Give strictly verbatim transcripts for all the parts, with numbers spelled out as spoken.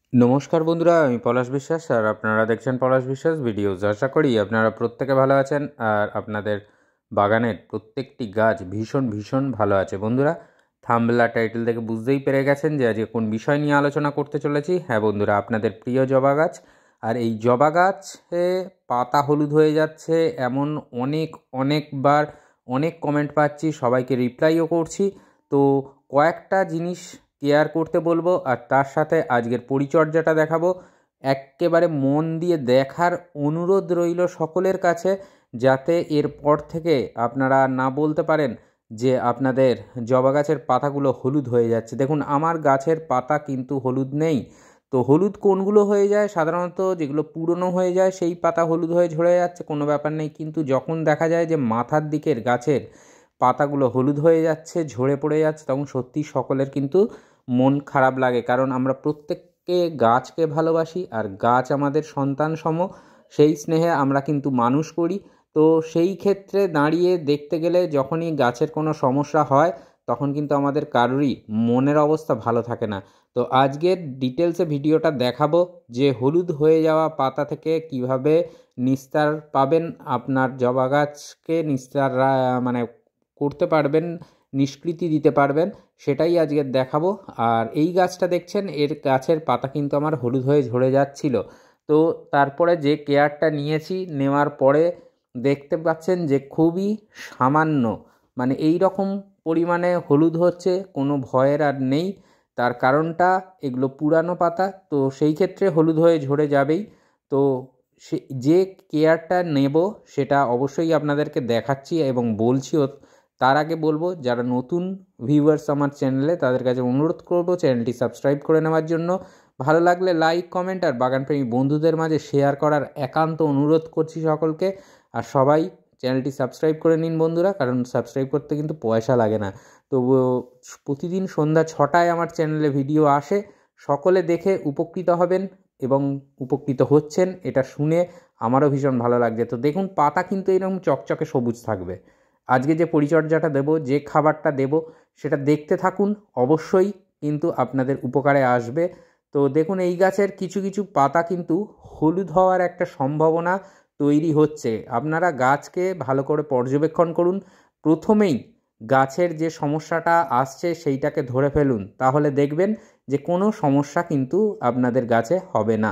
নমস্কার বন্ধুরা, আমি পলাশ বিশ্বাস আর আপনারা দেখছেন পলাশ বিশ্বাস ভিডিওস। আশা করি আপনারা প্রত্যেকে ভালো আছেন আর আপনাদের বাগানের প্রত্যেকটি গাছ ভীষণ ভীষণ ভালো আছে। বন্ধুরা, থাম্বনেল আর টাইটেল থেকে বুঝতেই পেরে গেছেন যে আজকে কোন বিষয় নিয়ে আলোচনা করতে চলেছি। হ্যাঁ বন্ধুরা, আপনাদের প্রিয় জবা গাছ। আর এই জবা গাছে পাতা হলুদ হয়ে যাচ্ছে এমন অনেক অনেকবার অনেক কমেন্ট পাচ্ছি, সবাইকে রিপ্লাইও করছি। তো কয়েকটা জিনিস কেয়ার করতে বলবো আর তার সাথে আজকের পরিচর্যাটা দেখাবো। একেবারে মন দিয়ে দেখার অনুরোধ রইল সকলের কাছে, যাতে এরপর থেকে আপনারা না বলতে পারেন যে আপনাদের জবা গাছের পাতাগুলো হলুদ হয়ে যাচ্ছে। দেখুন, আমার গাছের পাতা কিন্তু হলুদ নেই। তো হলুদ কোনগুলো হয়ে যায়? সাধারণত যেগুলো পুরনো হয়ে যায় সেই পাতা হলুদ হয়ে ঝরে যাচ্ছে, কোনো ব্যাপার নেই। কিন্তু যখন দেখা যায় যে মাথার দিকের গাছের পাতাগুলো হলুদ হয়ে যাচ্ছে, ঝরে পড়ে যাচ্ছে, তখন সত্যি সকলের কিন্তু মন খারাপ লাগে। কারণ আমরা প্রত্যেককে গাছকে ভালোবাসি আর গাছ আমাদের সন্তান সম, সেই স্নেহে আমরা কিন্তু মানুষ করি। তো সেই ক্ষেত্রে দাঁড়িয়ে দেখতে গেলে যখনই গাছের কোনো সমস্যা হয় তখন কিন্তু আমাদের কারোরই মনের অবস্থা ভালো থাকে না। তো আজকের ডিটেলসে ভিডিওটা দেখাবো যে হলুদ হয়ে যাওয়া পাতা থেকে কিভাবে নিস্তার পাবেন, আপনার জবা গাছকে নিস্তার মানে করতে পারবেন, নিষ্কৃতি দিতে পারবেন, সেটাই আজকে দেখাবো। আর এই গাছটা দেখছেন, এর গাছের পাতা কিন্তু আমার হলুদ হয়ে ঝরে যাচ্ছিল। তো তারপরে যে কেয়ারটা নিয়েছি, নেওয়ার পরে দেখতে পাচ্ছেন যে খুবই সামান্য, মানে এই রকম পরিমাণে হলুদ হচ্ছে, কোনো ভয়ের আর নেই। তার কারণটা এগুলো পুরানো পাতা, তো সেই ক্ষেত্রে হলুদ হয়ে ঝরে যাবেই। তো সে যে কেয়ারটা নেব সেটা অবশ্যই আপনাদেরকে দেখাচ্ছি এবং বলছিও। তার আগে বলবো, যারা নতুন ভিউয়ার্স আমার চ্যানেলে, তাদের কাছে অনুরোধ করব চ্যানেলটি সাবস্ক্রাইব করে নেওয়ার জন্য। ভালো লাগলে লাইক, কমেন্ট আর বাগানপ্রেমী বন্ধুদের মাঝে শেয়ার করার একান্ত অনুরোধ করছি সকলকে। আর সবাই চ্যানেলটি সাবস্ক্রাইব করে নিন বন্ধুরা, কারণ সাবস্ক্রাইব করতে কিন্তু পয়সা লাগে না। তো প্রতিদিন সন্ধ্যা ছটায় আমার চ্যানেলে ভিডিও আসে, সকলে দেখে উপকৃত হবেন এবং উপকৃত হচ্ছেন, এটা শুনে আমারও ভীষণ ভালো লাগছে। তো দেখুন, পাতা কিন্তু এরকম চকচকে সবুজ থাকবে। আজকে যে পরিচর্যাটা দেব, যে খাবারটা দেব, সেটা দেখতে থাকুন, অবশ্যই কিন্তু আপনাদের উপকারে আসবে। তো দেখুন, এই গাছের কিছু কিছু পাতা কিন্তু হলুদ হওয়ার একটা সম্ভাবনা তৈরি হচ্ছে। আপনারা গাছকে ভালো করে পর্যবেক্ষণ করুন, প্রথমেই গাছের যে সমস্যাটা আসছে সেইটাকে ধরে ফেলুন, তাহলে দেখবেন যে কোনো সমস্যা কিন্তু আপনাদের গাছে হবে না।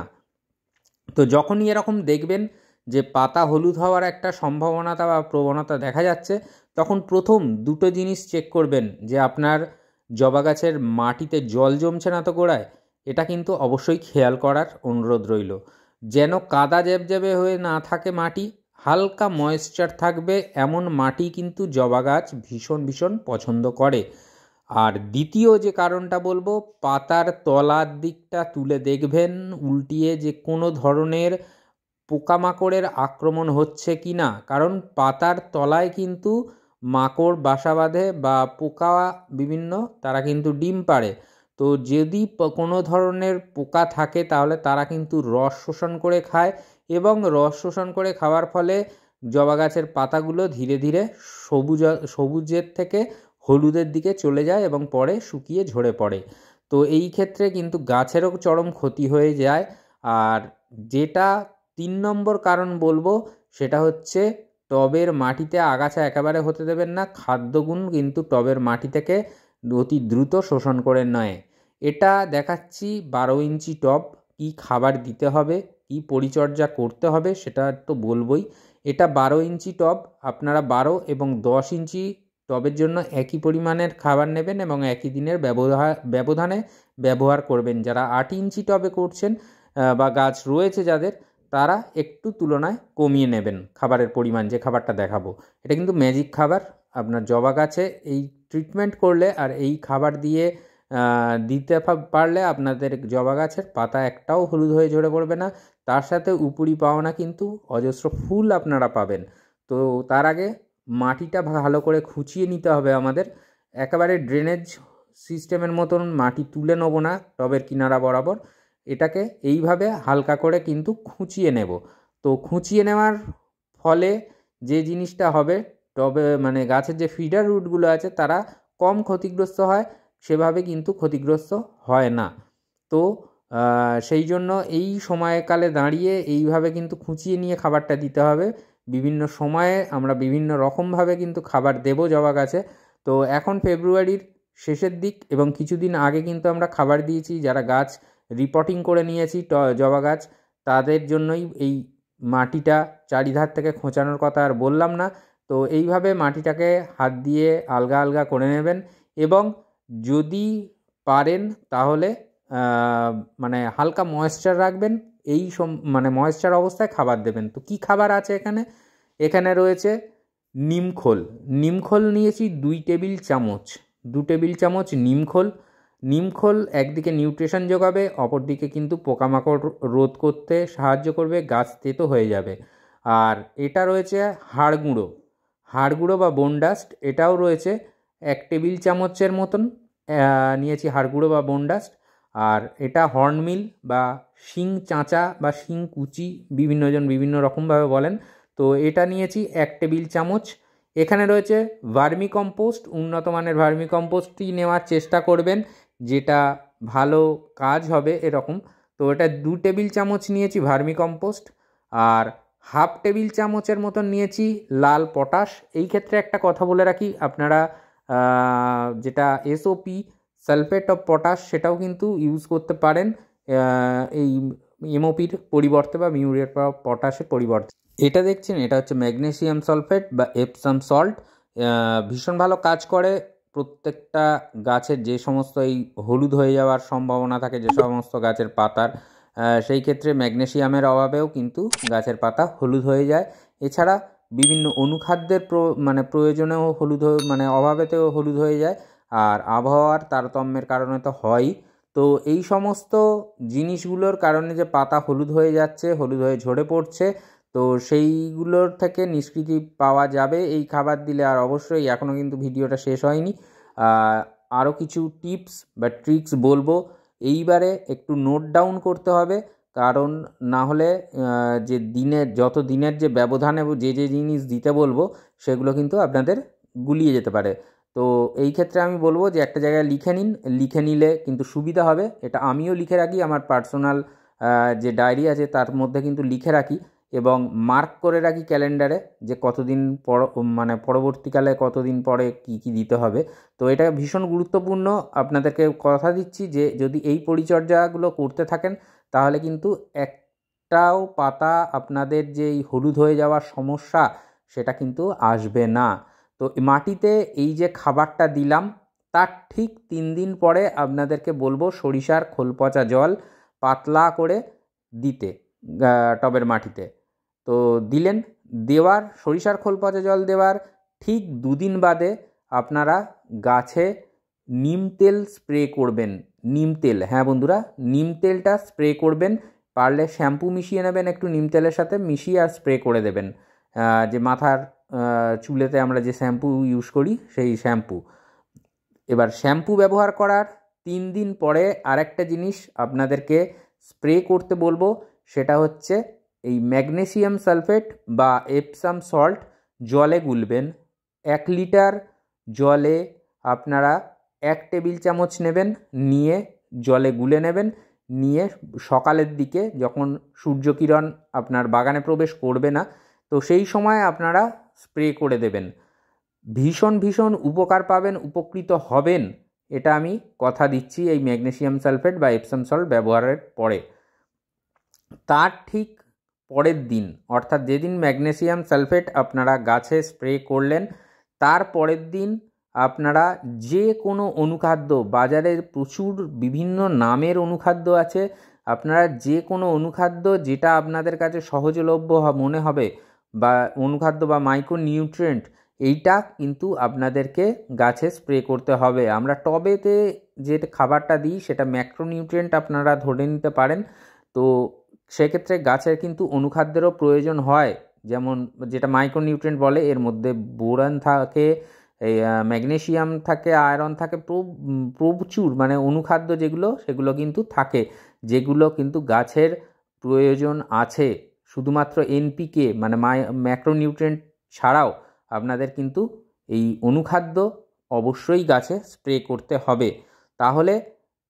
তো যখনই এরকম দেখবেন যে পাতা হলুদ হওয়ার একটা সম্ভাবনাটা বা প্রবণতা দেখা যাচ্ছে, তখন প্রথম দুটো জিনিস চেক করবেন যে আপনার জবা গাছের মাটিতে জল জমছে না তো গোড়ায়। এটা কিন্তু অবশ্যই খেয়াল করার অনুরোধ রইল। যেন কাদা জ্যাবজ্যাবে হয়ে না থাকে মাটি, হালকা ময়েশ্চার থাকবে এমন মাটি কিন্তু জবা গাছ ভীষণ ভীষণ পছন্দ করে। আর দ্বিতীয় যে কারণটা বলবো, পাতার তলার দিকটা তুলে দেখবেন উল্টিয়ে যে কোনো ধরনের পোকামাকড়ের আক্রমণ হচ্ছে কি না। কারণ পাতার তলায় কিন্তু মাকড় বাসা বাঁধে বা পোকা বিভিন্ন, তারা কিন্তু ডিম পাড়ে। তো যদি কোনো ধরনের পোকা থাকে তাহলে তারা কিন্তু রস শোষণ করে খায়, এবং রস শোষণ করে খাওয়ার ফলে জবা গাছের পাতাগুলো ধীরে ধীরে সবুজ সবুজের থেকে হলুদের দিকে চলে যায় এবং পরে শুকিয়ে ঝরে পড়ে। তো এই ক্ষেত্রে কিন্তু গাছেরও চরম ক্ষতি হয়ে যায়। আর যেটা তিন নম্বর কারণ বলবো, সেটা হচ্ছে টবের মাটিতে আগাছা একেবারে হতে দেবেন না। খাদ্যগুণ কিন্তু টবের মাটি থেকে অতি দ্রুত শোষণ করে নেয়। এটা দেখাচ্ছি বারো ইঞ্চি টব, কী খাবার দিতে হবে, কী পরিচর্যা করতে হবে সেটা তো বলবই। এটা বারো ইঞ্চি টব, আপনারা বারো এবং দশ ইঞ্চি টবের জন্য একই পরিমাণের খাবার নেবেন এবং একই দিনের ব্যবহার ব্যবধানে ব্যবহার করবেন। যারা আট ইঞ্চি টবে করছেন বা গাছ রয়েছে যাদের, তারা একটু তুলনায় কমিয়ে নেবেন খাবারের পরিমাণ। যে খাবারটা দেখাবো এটা কিন্তু ম্যাজিক খাবার। আপনার জবা গাছে এই ট্রিটমেন্ট করলে আর এই খাবার দিয়ে দিতে পারলে আপনাদের জবা গাছের পাতা একটাও হলুদ হয়ে ঝরে পড়বে না। তার সাথে উপরি পাওনা কিন্তু অজস্র ফুল আপনারা পাবেন। তো তার আগে মাটিটা ভালো করে খুঁচিয়ে নিতে হবে আমাদের। একেবারে ড্রেনেজ সিস্টেমের মতন মাটি তুলে নেবো না টবের কিনারা বরাবর, এটাকে এইভাবে হালকা করে কিন্তু খুঁচিয়ে নেব। তো খুঁচিয়ে নেওয়ার ফলে যে জিনিসটা হবে, টবে মানে গাছের যে ফিডার রুটগুলো আছে তারা কম ক্ষতিগ্রস্ত হয়, সেভাবে কিন্তু ক্ষতিগ্রস্ত হয় না। তো সেই জন্য এই সময়কালে দাঁড়িয়ে এইভাবে কিন্তু খুঁচিয়ে নিয়ে খাবারটা দিতে হবে। বিভিন্ন সময়ে আমরা বিভিন্ন রকমভাবে কিন্তু খাবার দেবো জবা গাছে। তো এখন ফেব্রুয়ারির শেষের দিক এবং কিছুদিন আগে কিন্তু আমরা খাবার দিয়েছি। যারা গাছ রিপোর্টিং করে নিয়েছি জবা গাছ, তাদের জন্যই এই মাটিটা চারিধার থেকে খোঁচানোর কথা আর বললাম না। তো এইভাবে মাটিটাকে হাত দিয়ে আলগা আলগা করে নেবেন এবং যদি পারেন তাহলে মানে হালকা ময়েশ্চার রাখবেন। এই সম মানে ময়েশ্চার অবস্থায় খাবার দেবেন। তো কী খাবার আছে এখানে? এখানে রয়েছে নিমখোল। নিমখোল নিয়েছি দুই টেবিল চামচ, দু টেবিল চামচ নিমখোল। নিমখোল একদিকে নিউট্রিশন যোগাবে, অপরদিকে কিন্তু পোকামাকড় রোধ করতে সাহায্য করবে, গাছ তেতো হয়ে যাবে। আর এটা রয়েছে হাড় গুঁড়ো, হাড় গুঁড়ো বা বোন ডাস্ট, এটাও রয়েছে এক টেবিল চামচের মতন নিয়েছি হাড় গুঁড়ো বা বোন ডাস্ট। আর এটা হর্নমিল বা শিং চাঁচা বা শিং কুচি, বিভিন্নজন বিভিন্ন রকমভাবে বলেন। তো এটা নিয়েছি এক টেবিল চামচ। এখানে রয়েছে ভার্মি কম্পোস্ট, উন্নত মানের ভার্মি কম্পোস্টই নেওয়ার চেষ্টা করবেন, যেটা ভালো কাজ হবে এরকম। তো এটা দু টেবিল চামচ নিয়েছি ভার্মি কম্পোস্ট। আর হাফ টেবিল চামচের মতন নিয়েছি লাল পটাশ। এই ক্ষেত্রে একটা কথা বলে রাখি, আপনারা যেটা এসওপি সালফেট অফ পটাশ সেটাও কিন্তু ইউজ করতে পারেন এই এমওপির পরিবর্তে বা মিউরেট বা পটাশের পরিবর্তে। এটা দেখছেন, এটা হচ্ছে ম্যাগনেসিয়াম সালফেট বা এপসাম সল্ট। ভীষণ ভালো কাজ করে প্রত্যেকটা গাছের যে সমস্ত এই হলুদ হয়ে যাওয়ার সম্ভাবনা থাকে, যে সমস্ত গাছের পাতার, সেই ক্ষেত্রে ম্যাগনেসিয়ামের অভাবেও কিন্তু গাছের পাতা হলুদ হয়ে যায়। এছাড়া বিভিন্ন অনুখাদ্যের মানে প্রয়োজনেও হলুদ মানে অভাবেতেও হলুদ হয়ে যায়। আর আবহাওয়ার তারতম্যের কারণে তো হয়ই। তো এই সমস্ত জিনিসগুলোর কারণে যে পাতা হলুদ হয়ে যাচ্ছে, হলুদ হয়ে ঝরে পড়ছে, তো সেইগুলোর থেকে নিষ্কৃতি পাওয়া যাবে এই খাবার দিলে। আর অবশ্যই এখনও কিন্তু ভিডিওটা শেষ হয়নি, আরও কিছু টিপস বা ট্রিক্স বলবো। এইবারে একটু নোট ডাউন করতে হবে, কারণ না হলে যে দিনের যত দিনের যে ব্যবধানে যে যে জিনিস দিতে বলবো সেগুলো কিন্তু আপনাদের গুলিয়ে যেতে পারে। তো এই ক্ষেত্রে আমি বলবো যে একটা জায়গায় লিখে নিন, লিখে নিলে কিন্তু সুবিধা হবে। এটা আমিও লিখে রাখি, আমার পার্সোনাল যে ডায়েরি আছে তার মধ্যে কিন্তু লিখে রাখি এবং মার্ক করে রাখি ক্যালেন্ডারে যে কতদিন পর মানে পরবর্তীকালে কতদিন পরে কি কি দিতে হবে। তো এটা ভীষণ গুরুত্বপূর্ণ। আপনাদেরকে কথা দিচ্ছি যে যদি এই পরিচর্যাগুলো করতে থাকেন তাহলে কিন্তু একটাও পাতা আপনাদের যে এই হলুদ হয়ে যাওয়ার সমস্যা সেটা কিন্তু আসবে না। তো মাটিতে এই যে খাবারটা দিলাম তার ঠিক তিন দিন পরে আপনাদেরকে বলবো সরিষার খোল পচা জল পাতলা করে দিতে টবের মাটিতে। তো দিলেন, দেওয়ার সরিষার খোল পচা জল দেওয়ার ঠিক দুদিন বাদে আপনারা গাছে নিম তেল স্প্রে করবেন। নিম তেল, হ্যাঁ বন্ধুরা, নিম তেলটা স্প্রে করবেন। পারলে শ্যাম্পু মিশিয়ে নেবেন একটু নিম তেলের সাথে, মিশিয়ে আর স্প্রে করে দেবেন। যে মাথার চুলেতে আমরা যে শ্যাম্পু ইউজ করি সেই শ্যাম্পু। এবার শ্যাম্পু ব্যবহার করার তিন দিন পরে আরেকটা জিনিস আপনাদেরকে স্প্রে করতে বলবো, সেটা হচ্ছে এই ম্যাগনেসিয়াম সালফেট বা এপসাম সল্ট জলে গুলবেন। এক লিটার জলে আপনারা এক টেবিল চামচ নেবেন, নিয়ে জলে গুলে নেবেন। নিয়ে সকালের দিকে যখন সূর্যকিরণ আপনার বাগানে প্রবেশ করবে না, তো সেই সময় আপনারা স্প্রে করে দেবেন। ভীষণ ভীষণ উপকার পাবেন, উপকৃত হবেন, এটা আমি কথা দিচ্ছি এই ম্যাগনেসিয়াম সালফেট বা এপসাম সল্ট ব্যবহারের পরে। তার ঠিক পরের দিন, অর্থাৎ যেদিন ম্যাগনেসিয়াম সালফেট আপনারা গাছে স্প্রে করলেন তার পরের দিন আপনারা যে কোনো অনুখাদ্য, বাজারে প্রচুর বিভিন্ন নামের অনুখাদ্য আছে, আপনারা যে কোনো অনুখাদ্য যেটা আপনাদের কাছে সহজলভ্য মনে হবে বা অনুখাদ্য বা মাইক্রো নিউট্রিয়েন্ট, এইটা কিন্তু আপনাদেরকে গাছে স্প্রে করতে হবে। আমরা টবেতে যে খাবারটা দিই সেটা ম্যাক্রোনিউট্রিয়েন্ট আপনারা ধরে নিতে পারেন। তো সেক্ষেত্রে গাছের কিন্তু অনুখাদ্যেরও প্রয়োজন হয়, যেমন যেটা মাইক্রোনিউট্রিয়েন্ট বলে, এর মধ্যে বোরন থাকে, এই ম্যাগনেসিয়াম থাকে, আয়রন থাকে, প্রচুর মানে অনুখাদ্য যেগুলো সেগুলো কিন্তু থাকে, যেগুলো কিন্তু গাছের প্রয়োজন আছে। শুধুমাত্র এনপিকে মানে মাই ম্যাক্রোনিউট্রিয়েন্ট ছাড়াও আপনাদের কিন্তু এই অনুখাদ্য অবশ্যই গাছে স্প্রে করতে হবে। তাহলে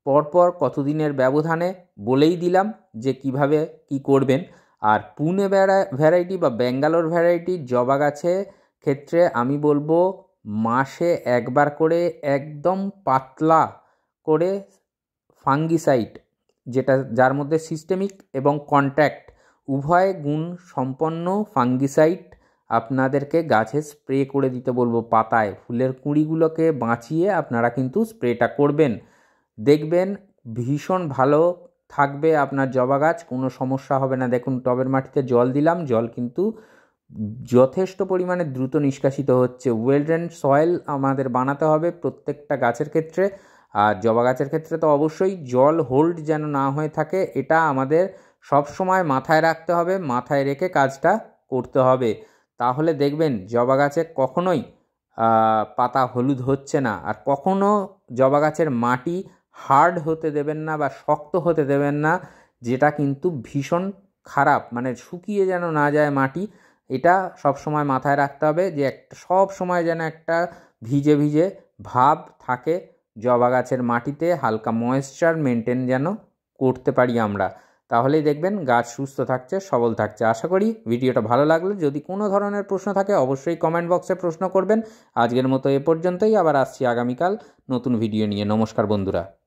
পরপর কতদিনের ব্যবধানে বলেই দিলাম যে কিভাবে কি করবেন। আর পুনে ভ্যারাইটি বা ব্যাঙ্গালোর ভ্যারাইটি জবা গাছে ক্ষেত্রে আমি বলবো মাসে একবার করে একদম পাতলা করে ফাঙ্গিসাইড, যেটা যার মধ্যে সিস্টেমিক এবং কন্ট্যাক্ট উভয় গুণ সম্পন্ন ফাঙ্গিসাইড আপনাদেরকে গাছে স্প্রে করে দিতে বলবো। পাতায় ফুলের কুঁড়িগুলোকে বাঁচিয়ে আপনারা কিন্তু স্প্রেটা করবেন, দেখবেন ভীষণ ভালো থাকবে আপনার জবা গাছ, কোনো সমস্যা হবে না। দেখুন টবের মাটিতে জল দিলাম, জল কিন্তু যথেষ্ট পরিমাণে দ্রুত নিষ্কাশিত হচ্ছে। ওয়েল ড্রেন সয়েল আমাদের বানাতে হবে প্রত্যেকটা গাছের ক্ষেত্রে, আর জবা গাছের ক্ষেত্রে তো অবশ্যই জল হোল্ড যেন না হয়ে থাকে, এটা আমাদের সব সময় মাথায় রাখতে হবে, মাথায় রেখে কাজটা করতে হবে। তাহলে দেখবেন জবা গাছে কখনোই পাতা হলুদ হচ্ছে না। আর কখনো জবা গাছের মাটি হার্ড হতে দেবেন না বা শক্ত হতে দেবেন না, যেটা কিন্তু ভীষণ খারাপ, মানে শুকিয়ে যেন না যায় মাটি। এটা সব সময় মাথায় রাখতে হবে যে একটা সব সময় যেন একটা ভিজে ভিজে ভাব থাকে জবা গাছের মাটিতে, হালকা ময়েশ্চার মেনটেন যেন করতে পারি আমরা, তাহলেই দেখবেন গাছ সুস্থ থাকছে, সবল থাকছে। আশা করি ভিডিওটা ভালো লাগলে, যদি কোনো ধরনের প্রশ্ন থাকে অবশ্যই কমেন্ট বক্সে প্রশ্ন করবেন। আজকের মতো এ পর্যন্তই, আবার আসছি আগামীকাল নতুন ভিডিও নিয়ে। নমস্কার বন্ধুরা।